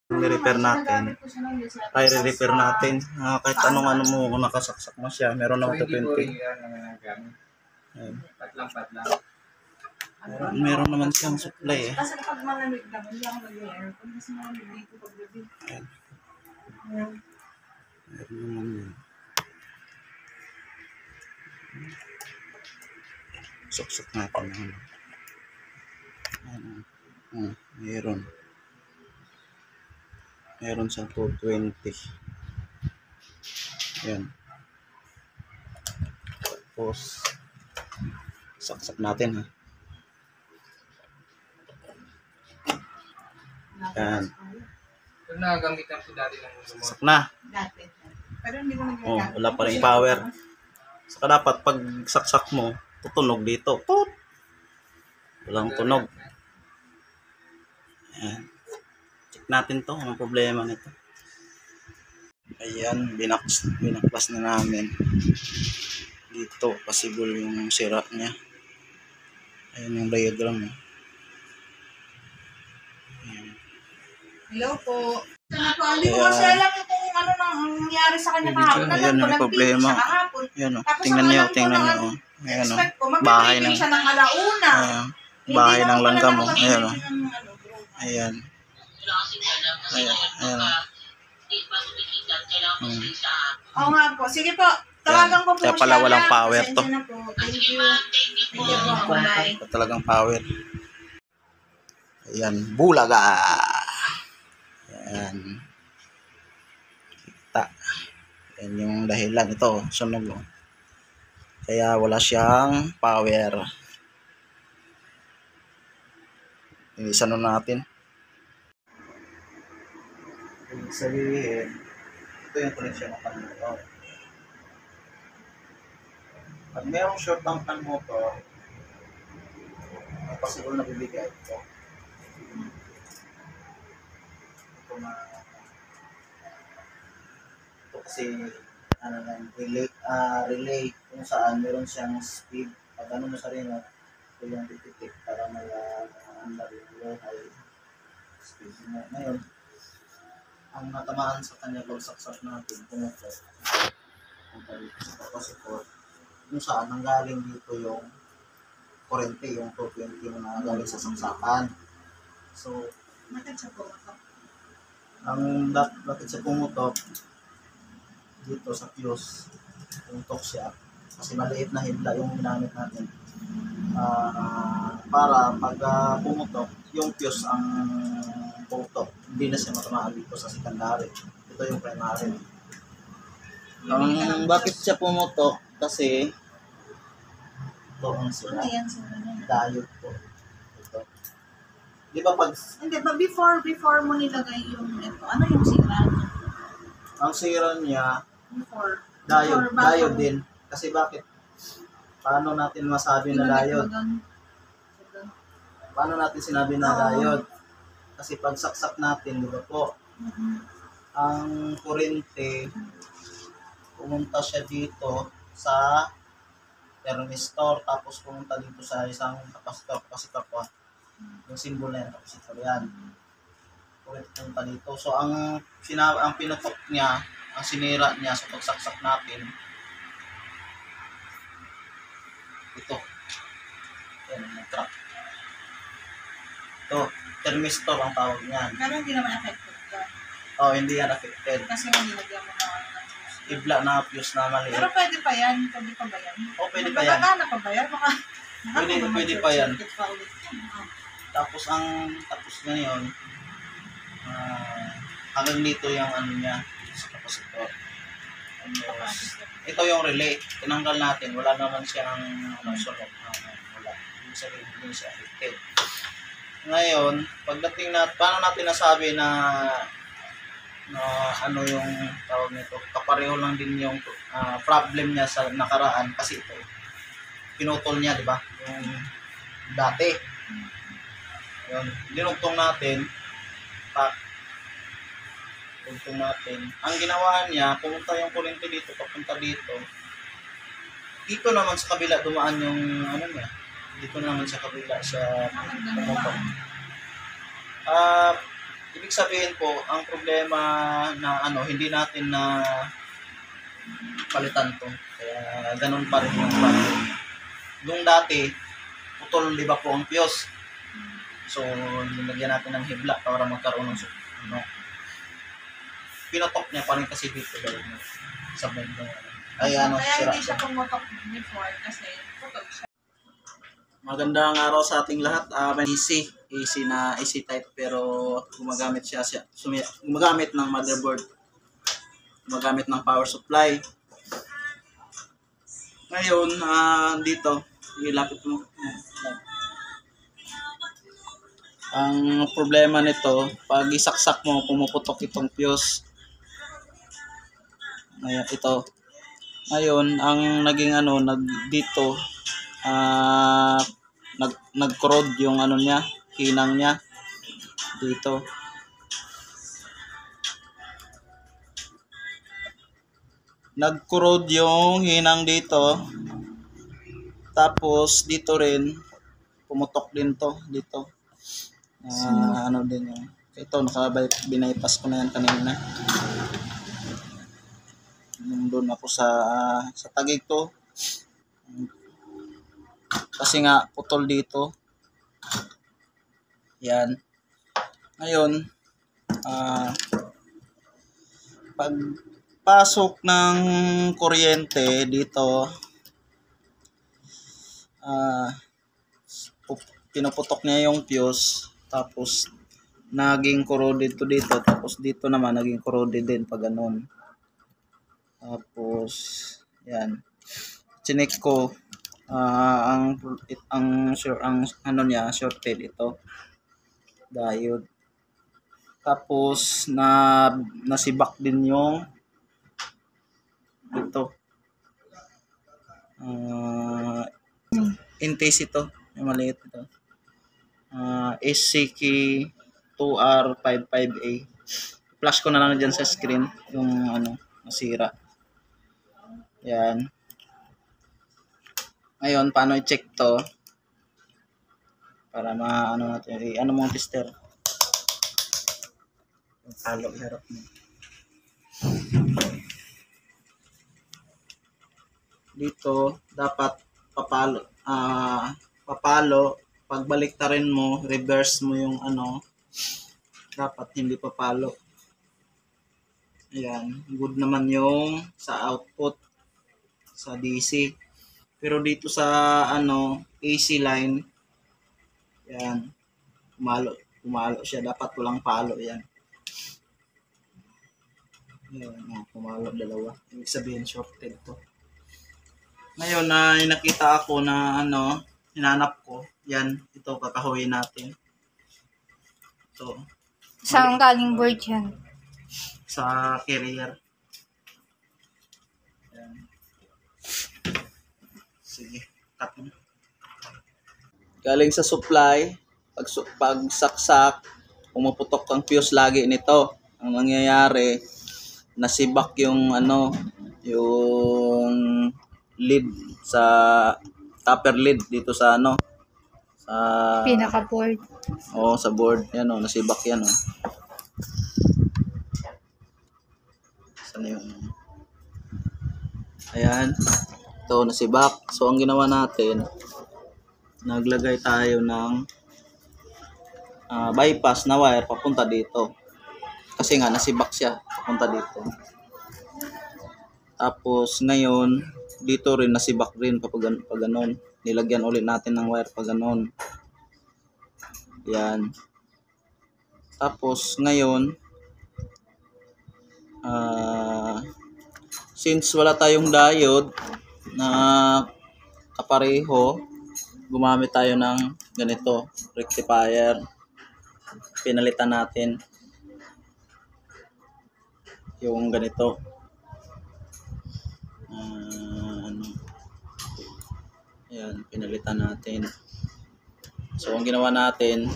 I-repair natin. I-repair natin. Kahit anong ano mo, kung nakasaksak mo siya, meron na 220. Meron naman siyang supply eh. Kasi pag malamig lang, hindi ako mag-aircon kasi malamig dito pag gabi. Meron naman yun. Suksok natin. Meron. Meron siyang 220. Ayan. Tapos, saksak natin ha. Ayan. Pag nakagamitan ko dati ng saksak na. Dati. Pero hindi ko Oh, wala pa rin power. Saka dapat pag saksak mo, tutunog dito. Put! Walang tunog. Ayan. Check natin to. Anong problema nito? Ayan. Binaklas na namin. Dito. Possible yung sira niya. Ayan yung diagram. Ayan. Hello po. Hindi ko kasi alam kung ano nang nangyari sa kanya kahapon. Ayan yung problema. Ayan o. Tingnan nyo. Ayan o. Bahay ng siya ng alauna. Bahay ng langgam o. Ayan o. Ayan. Ayan. Oo nga po. Sige po. Tawagan ko po siya. Kaya pala walang power to. Thank you. Bye. Talagang power. Ayan. Bulaga. Ayan. Kita. Ayan yung dahilan. Ito. Sunog. Kaya wala siyang power. Inisan na natin. Ibig sabihin, ito yung connection ng pan motor. Pag mayroong short ang pan motor, may possible na bibigay ito. Ito kasi relay kung saan meron siyang speed. Pag ano mo sa rin, ito yung tititik para may low high speed. Ngayon, ang natamaan sa kanya pagsaksak natin, pumutok. Punta dito sa capacitor. Kung saan nanggaling dito yung kurente, yung 220 na nanggaling sa saksakan. So, Bakit siya pumutok? Bakit siya pumutok? Dito sa fuse, pumutok siya. Kasi maliit na hibla yung ginamit natin. Para pag pumutok, yung fuse ang putok. Hindi na siya matamaan dito sa secondary. Ito yung primary. Bakit siya pumutok? Kasi ito ang sila. Diode po. Ito. Di ba pag... Hindi, but before mo nilagay yung ito, ano yung sira niya? Ang sira niya, Before diode din. Kasi bakit? Paano natin masabi na diode? Paano natin sinabi na diode? Kasi pag saksak natin, di ba po? Ang kurente, pumunta siya dito sa thermistor, tapos pumunta dito sa isang kapasitor po. Yung symbol na yan, kapasitor yan. Kurente pumunta dito. So, ang pinutok niya, ang sinira niya sa pagsaksak natin, ito. Yan, nag-crack. Ito, thermistor ang tawag niyan. Pero hindi naman affected ka. Oh, hindi yan affected. Kasi nilagyan mo na Ibla na fuse na maliit. Pero pwede pa yan? Pwede pa ba yan? Oh, pwede pa yan. Magagana pa ba yan? Pwede pa yan. Tapos ngayon, hanggang dito yung ano niya sa kapasitor. Ito yung relay. Tinanggal natin. Wala naman siyang sunog. Wala. Hindi siya affected. Ngayon, pagdating paano natin nasabi na ano yung tawag nito, kapareho lang din yung problem niya sa nakaraan kasi ito pinutol niya, di ba? Yung dati. Yun, dinugtong natin. Dugtong natin. Ang ginawa niya, pumunta yung kurente dito, papunta dito. Dito naman sa kabila dumaan yung ano niya. Dito naman sa kabila sa pumutong. Ibig sabihin po, ang problema na hindi natin na palitan to. Kaya ganun pa rin yung problem. Nung dati, putol, di ba po ang fuse? So, nilagyan natin ng hibla para magkaroon ng pinotok niya pa rin kasi dito dahil sa bed mo. Kaya hindi siya pumutok before kasi putol siya. Magandang araw sa ating lahat. May AC na AC type pero gumagamit gumagamit ng motherboard. Gumagamit ng power supply. Ngayon, dito, ilapit mo. Ang problema nito, pag isaksak mo, pumuputok itong fuse. Ngayon, ito. Ngayon, ang naging dito, nag-corrode yung niya, hinang niya. Dito. Nag-corrode yung hinang dito. Tapos, dito rin, pumutok din to, dito. Din yung ito, binaypas ko na yan kanina. Doon ako sa tagig to. Kasi nga putol dito. Yan. Ngayon, pagpasok ng kuryente dito, pinuputok niya yung fuse. Tapos naging corroded to dito, tapos dito naman naging corroded din pag ganun. Tapos yan, chinek ko ang niya shorted ito diode. Tapos nasibak din yung ito intake ito, yung maliit ito. SCK 2R55A. Flash ko na lang dyan sa screen yung nasira. Yan. Ngayon, paano i-check to? Para natin. Mo ang tester? Palo, harap mo. Dito, dapat papalo. Pagbalik rin mo, reverse mo yung dapat hindi papalo. Ayan, good naman yung sa output sa DC. Pero dito sa AC line, yan, pumalo siya, dapat walang palo yan. Yan, pumalo dalawa. Ibig sabihin shorted to. Ngayon nakita ako na hinanap ko. Yan, ito kakahuyin natin. So, saan galing board yan? Sa carrier. Yan. Sige, cut mo. Galing sa supply, pag saksak, pumuputok ang fuse lagi nito. Ang nangyayari, nasibak yung yung lead sa copper lead dito sa sa pinaka-board. Sa board. Yan nasibak yan Saan yung ayan. Ito nasibak. So ang ginawa natin, naglagay tayo ng bypass na wire papunta dito. Kasi nga nasibak siya papunta dito. Tapos ngayon dito rin nasibak rin pag ganon. Nilagyan ulit natin ng wire pag ganon. Yan. Tapos ngayon since wala tayong diode na kapareho, gumamit tayo ng ganito, rectifier. Pinalitan natin yung ganito. Yan, pinalitan natin. So ang ginawa natin,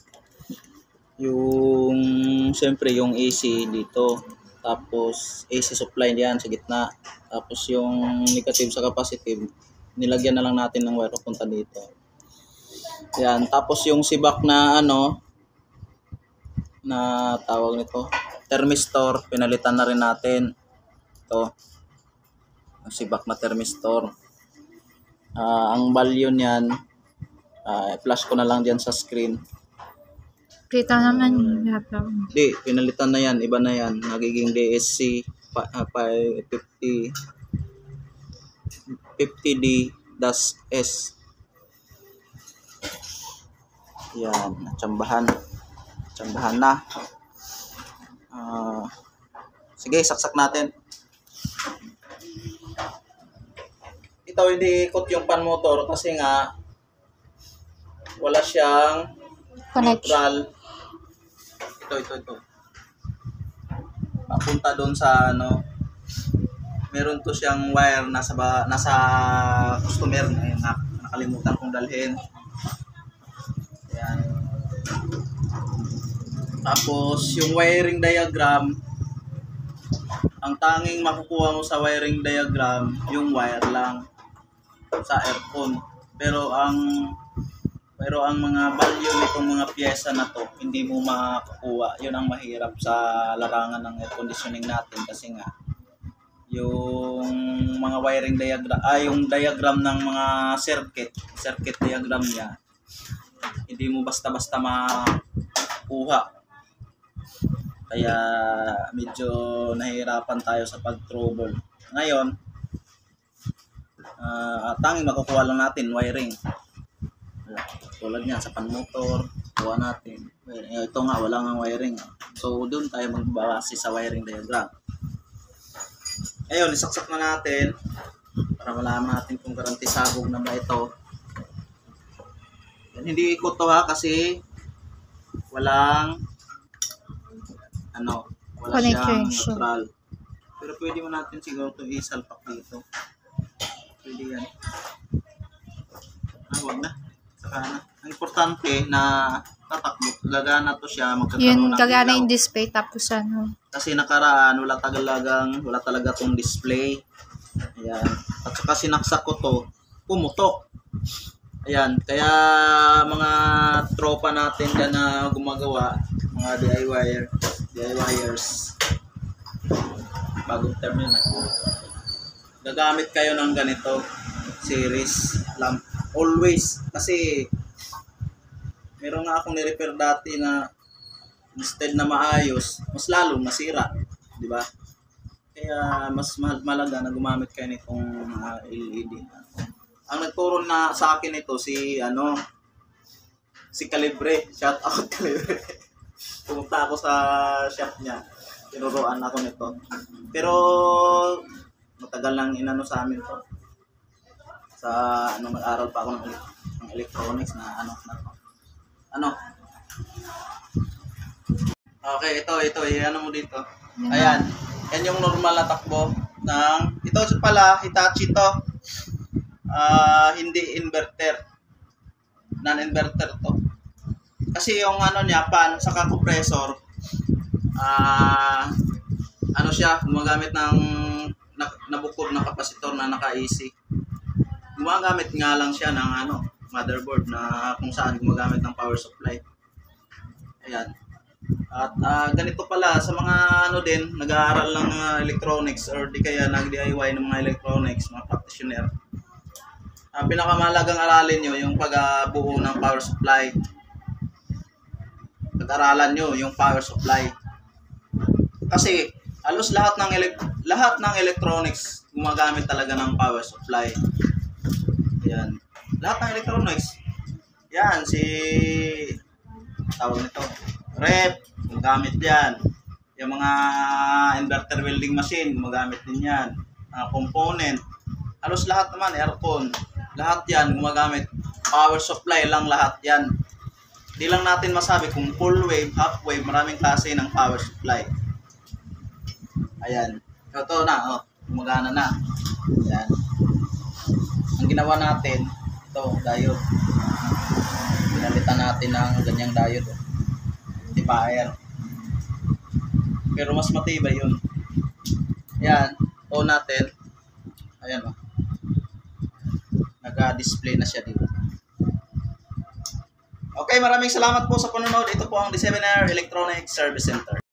siyempre yung AC dito, tapos AC supply diyan sa gitna, tapos yung negative sa capacitive nilagyan na lang natin ng wire papunta dito. Yan, tapos yung sibak na na tawag nito, thermistor, pinalitan na rin natin. Ito, ang sibak na thermistor. Ang value niyan, flash ko na lang diyan sa screen. Kita naman yung laptop. Di, pinalitan na yan, iba na yan. Nagiging DSC 50D-S. Yan, tsambahan na. Sige, saksak natin. Ito hindi ikot yung pan motor kasi nga wala siyang neutral. Ito. Papunta doon sa ano. Meron to siyang wire nasa customer na nakalimutan kong dalhin. Ayan. Tapos yung wiring diagram, ang tanging makukuha mo sa wiring diagram yung wire lang sa aircon. Pero ang mga value nitong mga piyesa na to, hindi mo makakuha. Yun ang mahirap sa larangan ng air conditioning natin kasi nga yung mga wiring diagram, yung diagram ng mga circuit diagram niya, hindi mo basta-basta makuha. Kaya medyo nahihirapan tayo sa pag-trouble. Ngayon, tanging makukuha lang natin wiring. Tulad niyan sa pan-motor, kuha natin. Ito nga, wala nga wiring. So, doon tayo magbabase sa wiring diagram. Ayun, isaksak na natin para malaman natin kung garantisabog na ba ito. Yan, hindi ikot to ha kasi wala siyang neutral. Pero pwede mo natin siguro ito isalpak dito. Pwede yan. Huwag na. Saka na. Ang importante na tatakbo. Gagana to siya. Yun, gagana yung display tapos ano. Kasi nakaraan, wala talaga tong display. Ayan. At saka sinaksak ko to, pumutok. Ayan. Kaya mga tropa natin dyan na gumagawa, mga DIYers, bagong term yun. Gagamit kayo ng ganito, series lamp. Always. Kasi meron nga akong nirepair dati na instead na maayos, mas lalong masira, di ba? Kaya mas malaga na gumamit kayo nitong LED. Ang nagturo na sa akin ito si Calibre. Shout out Calibre. Pumunta ako sa shop niya. Tinuruan ako nito. Pero matagal lang inano sa amin to. Sa nag-aral pa ako ng electronics na Okay, ito, ano mo dito. Ayan. Yan yung normal na takbo ng ito pala Hitachi to. Hindi inverter. Non-inverter to. Kasi yung niya pan saka compressor siya gumagamit ng nabukod na kapasitor na naka-AC. Gumagamit nga lang siya ng motherboard na kung saan gumagamit ng power supply. Ayan. At ganito pala sa mga nag-aaral ng electronics or di kaya nag-DIY ng mga electronics, mga practitioner. Pinakamahalagang aralin nyo yung pagbuo ng power supply. Pag-aralan nyo yung power supply. Kasi halos lahat ng electronics gumagamit talaga ng power supply. Ayan. Lahat ng electronics. Yan, tawag nito, rep, gumagamit yan. Yung mga inverter welding machine, gumagamit din yan. Component. Halos lahat naman, aircon. Lahat yan, gumagamit. Power supply lang lahat yan. Di lang natin masabi kung full wave, half wave, maraming klase ng power supply. Ayan. Ito na, gumagana na. Ayan. Ang ginawa natin, ito, diode. Pinalitan natin ng ganyang diode. Rectifier. Pero mas matibay yun. Ayan, on natin. Ayan o. Nag-display na siya dito. Okay. Okay, maraming salamat po sa panonood. Ito po ang Aire Electronics Service Center.